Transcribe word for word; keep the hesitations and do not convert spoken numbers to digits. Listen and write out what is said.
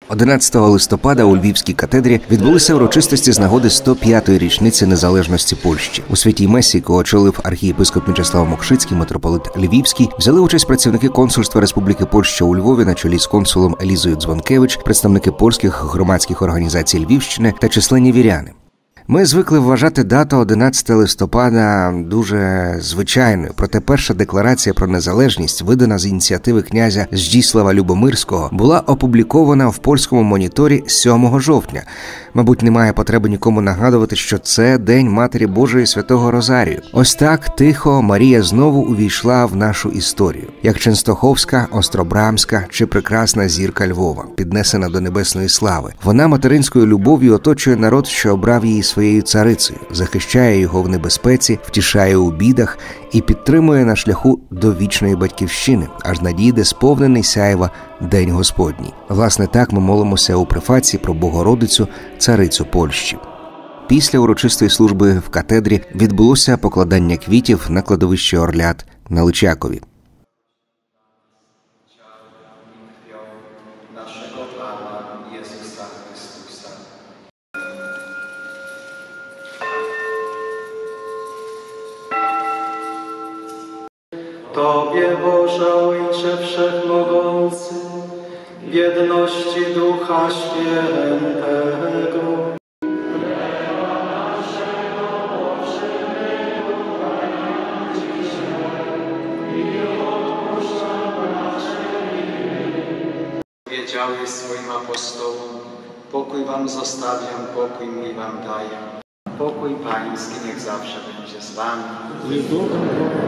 одинадцятого листопада у Львівській катедрі відбулися урочистості з нагоди сто п'ятої річниці незалежності Польщі. У святій месі, яку очолив архієпископ Мічеслав Мокшицький, митрополит Львівський, взяли участь працівники консульства Республіки Польща у Львові на чолі з консулом Елізою Дзвонкевич, представники польських громадських організацій Львівщини та численні віряни. Ми звикли вважати дату одинадцятого листопада дуже звичайною, проте перша декларація про незалежність, видана з ініціативи князя Здіслава Любомирського, була опублікована в польському моніторі сьомого жовтня. Мабуть, немає потреби нікому нагадувати, що це День Матері Божої Святого Розарію. Ось так тихо Марія знову увійшла в нашу історію, як Ченстоховська, Остробрамська чи прекрасна зірка Львова, піднесена до небесної слави. Вона материнською любов'ю оточує народ, що обрав її своєю царицею, захищає його в небезпеці, втішає у бідах і підтримує на шляху до вічної батьківщини, аж надійде сповнений сяєва День Господній. Власне, так ми молимося у префації про Богородицю, царицю Польщі. Після урочистої служби в катедрі відбулося покладання квітів на кладовище Орлят на Личакові. Tobie, Boże Ojcze Wszechmogący, w jedności Ducha Świętego, powiedziałeś swoim apostołom: pokój wam zostawiam, pokój mój wam daję. Pokój Pański niech zawsze będzie z wami.